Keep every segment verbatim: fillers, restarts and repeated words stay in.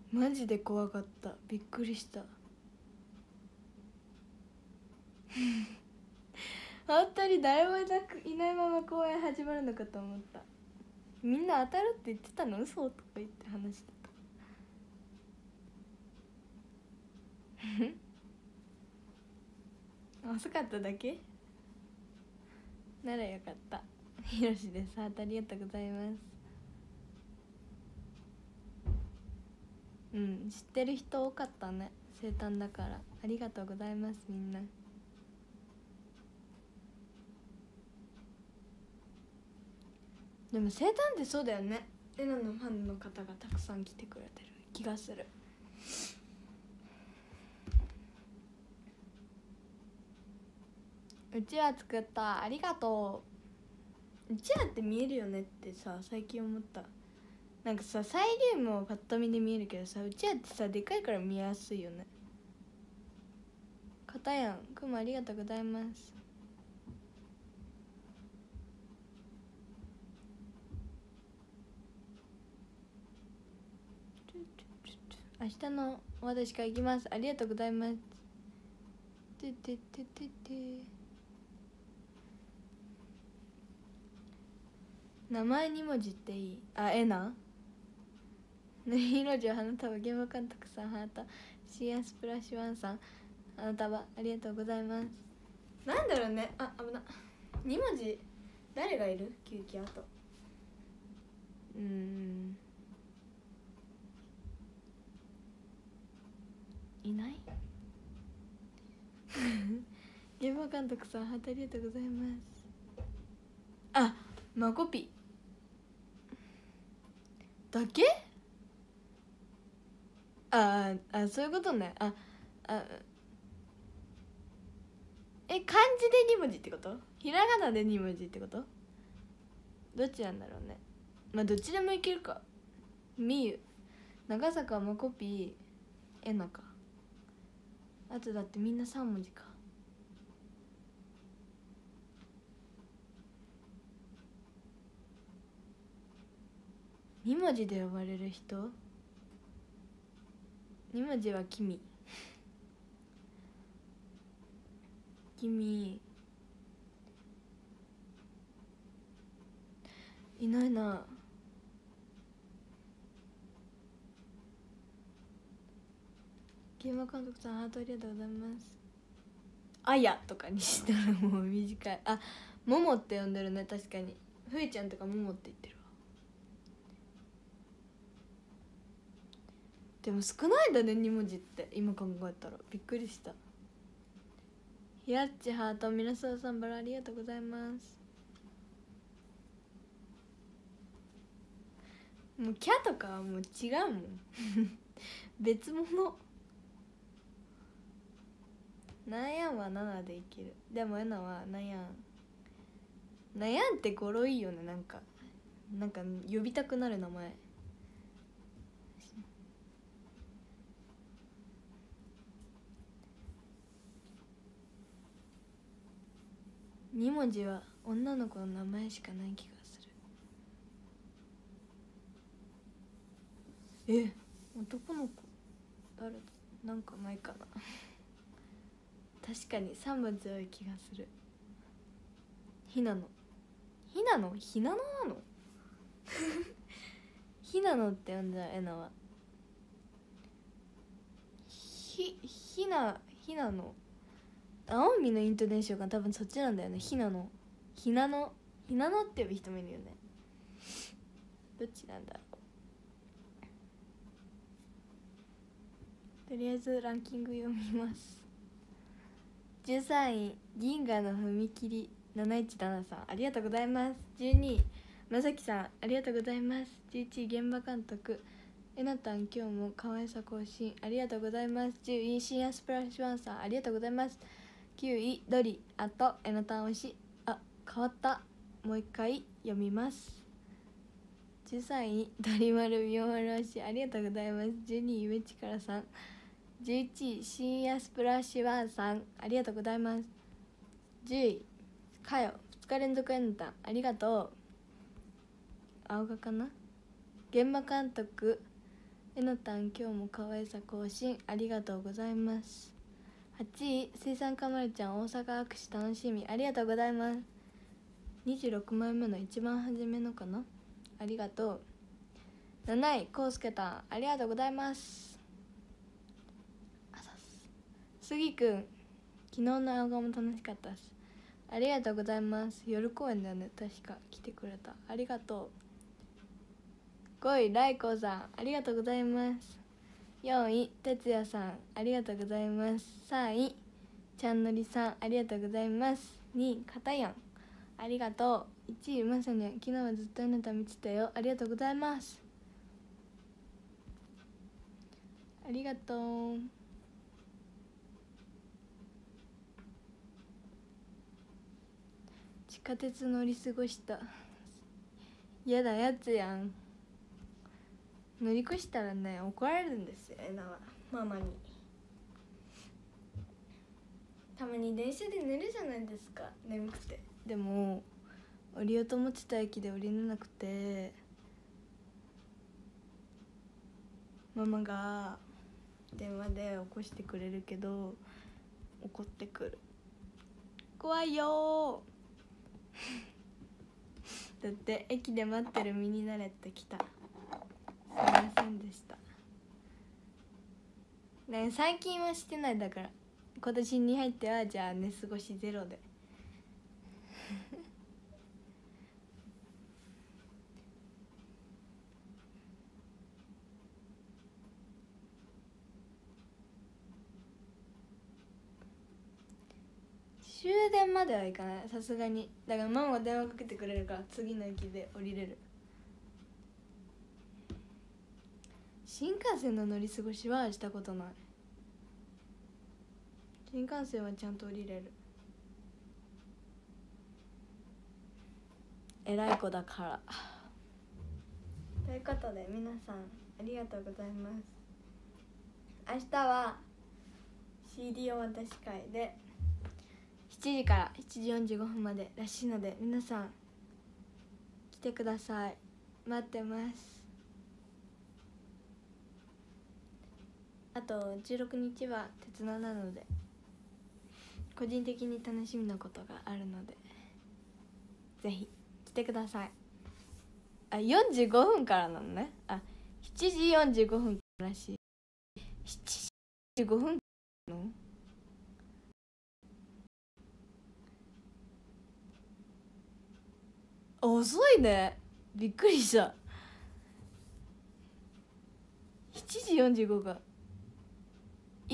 マジで怖かった、びっくりした本当に誰もいなくいないまま公演始まるのかと思った。みんな当たるって言ってたの嘘とか言って話してた遅かっただけならよかった。ひろしです。ハートありがとうございます。うん、知ってる人多かったね、生誕だから。ありがとうございますみんな。でも生誕ってそうだよね、エナのファンの方がたくさん来てくれてる気がする。うちわ作った、ありがとう。うちわって見えるよねってさ最近思った。なんかさサイリウムをパッと見で見えるけどさ、うちわってさでかいから見やすいよね。かたやんくもありがとうございます。明日の私から行きます。ありがとうございます。ててててて名前に文字っていい。あ、えなね、ひろじょ花束現場監督さんハート、シーエスプラッシュワンさん花束ありがとうございます。なんだろうね、あ、危なに文字誰がいる救急あとうーんいない現場監督さんハートありがとうございます。あ、マコピだけ。ああ、そういうことね。ああえ、漢字でに文字ってこと？ひらがなでに文字ってこと？どっちなんだろうね。まあどっちでもいけるか。みゆ、長坂まこぴー、えなか。あとだってみんなさん文字か。に文字で呼ばれる人？に文字は君。君いないな。現場監督さんハートありがとうございます。あやとかにしたらもう短い。あ、ももって呼んでるね。確かにふいちゃんとかももって言ってるわ。でも少ないんだねに文字って今考えたらびっくりした。ひらっちハート、みなさんさんバラありがとうございます。もうキャとかはもう違うもん別物。悩んはななでいける。でもえなは悩ん悩んって語呂いいよね。なんかなんか呼びたくなる名前。に文字は女の子の名前しかない気がする。え、男の子誰だ？なんかないかな確かにさん文字多い気がする。ひなのひなのひなのなのひなのって呼んじゃうえなはひひなひなの青海のイントネーションが多分そっちなんだよね。ひなのひなのひなのって呼ぶ人もいるよね。どっちなんだろう。とりあえずランキング読みます。じゅうさんい銀河の踏切なないちななさんありがとうございます。じゅうにいまさきさんありがとうございます。じゅういちい現場監督えなたん今日も可愛さ更新ありがとうございます。じゅうい深夜スプラッシュワンさんありがとうございます。きゅういドリあとえなたん推しあ変わったもう一回読みます。じゅうさんいドリマルみおまる推しありがとうございます。じゅうにい上力さんじゅういちい深夜スプラッシュワンさんありがとうございます。じゅういかよふつか連続えなたんありがとう。青がかな。現場監督えのたん今日も可愛さ更新ありがとうございます。はちい水産かまるちゃん大阪握手楽しみありがとうございます。にじゅうろくまいめの一番初めのかな、ありがとう。なないこうすけたんありがとうございます。あざす。すぎくん昨日の動画も楽しかったです、ありがとうございます。夜公演だよね、確か来てくれた、ありがとう。ごいライコさんありがとうございます。よんい哲也さんありがとうございます。さんいちゃんのりさんありがとうございます。にいかたやんありがとう。いちいまさに昨日はずっとあなた見てたよありがとうございます。ありがとう。地下鉄乗り過ごしたやだやつやん。乗り越したらね怒られるんですよえなはママに。たまに電車で寝るじゃないですか、眠くて。でも降りようと思ってた駅で降りれなくて、ママが電話で起こしてくれるけど怒ってくる。怖いよだって駅で待ってる身になれってきた。すいませんでした。ね、最近はしてない、だから今年に入ってはじゃあ寝過ごしゼロで終電まではいかない、さすがに。だからママが電話かけてくれるから次の駅で降りれる。新幹線の乗り過ごしはしたことない。新幹線はちゃんと降りれる。偉い子だからということで皆さんありがとうございます。明日は シーディー お渡し会でしちじからしちじよんじゅうごふんまでらしいので皆さん来てください、待ってます。あとじゅうろくにちは鉄道なので個人的に楽しみなことがあるのでぜひ来てください。あ、よんじゅうごふんからなのね。あ、しちじよんじゅうごふんらしい。しちじよんじゅうごふんの遅いね、びっくりした。しちじよんじゅうごか。え、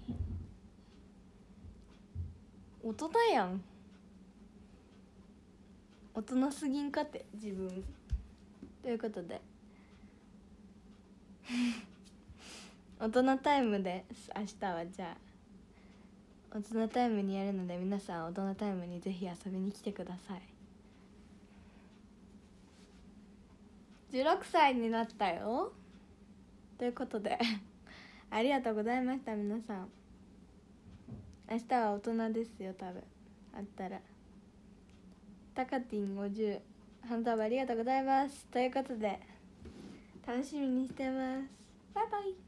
大人やん。大人すぎんかって自分。ということで大人タイムです明日は。じゃあ大人タイムにやるので皆さん大人タイムにぜひ遊びに来てください。じゅうろくさいになったよ。ということでありがとうございました皆さん。明日は大人ですよ多分。あったらタカティンごじゅうハンドアップありがとうございます。ということで楽しみにしてます。バイバイ。